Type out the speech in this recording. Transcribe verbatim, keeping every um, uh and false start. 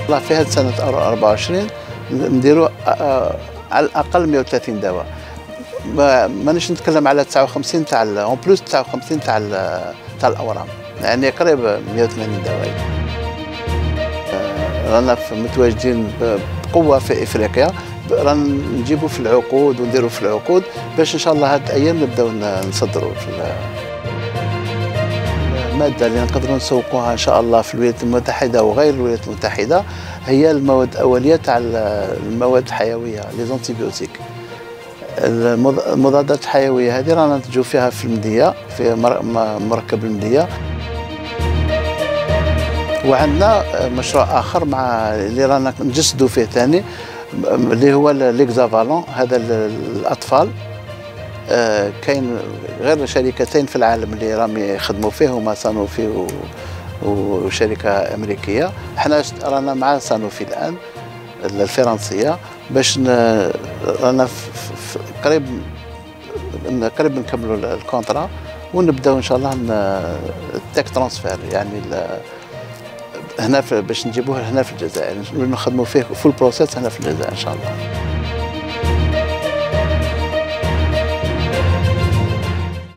الله في هذه سنة أربعة وعشرين نديروا على الأقل مئة وثلاثين دواء. مانيش نتكلم على تسعة وخمسين تاع اون بلوس تسعة وخمسين تاع تاع الأورام، يعني قريب مئة وثمانين دواء. رانا متواجدين بقوة في إفريقيا، رانا نجيبوا في العقود ونديروا في العقود باش إن شاء الله هاد الأيام نبداو نصدروا في المادة اللي نقدروا نسوقوها إن شاء الله في الولايات المتحدة وغير الولايات المتحدة هي المواد الأولية تاع المواد الحيوية لي زونتيبيوتيك. المضادات الحيوية هذه رانا ننتجوا فيها في المدية في مركب المدية. وعندنا مشروع آخر مع اللي رانا نجسدوا فيه ثاني اللي هو ليكزافالون، هذا الأطفال. آه كاين غير شركتين في العالم اللي راهم يخدموا فيه، هما سانوفي وشركة أمريكية. احنا رانا مع سانوفي الآن الفرنسية باش رانا قريب قريب نكملوا الكونترا ونبداو ان شاء الله التك ترانسفير، يعني هنا باش نجيبوه هنا في الجزائر، نخدموا فيه فول بروسيس هنا في الجزائر ان شاء الله.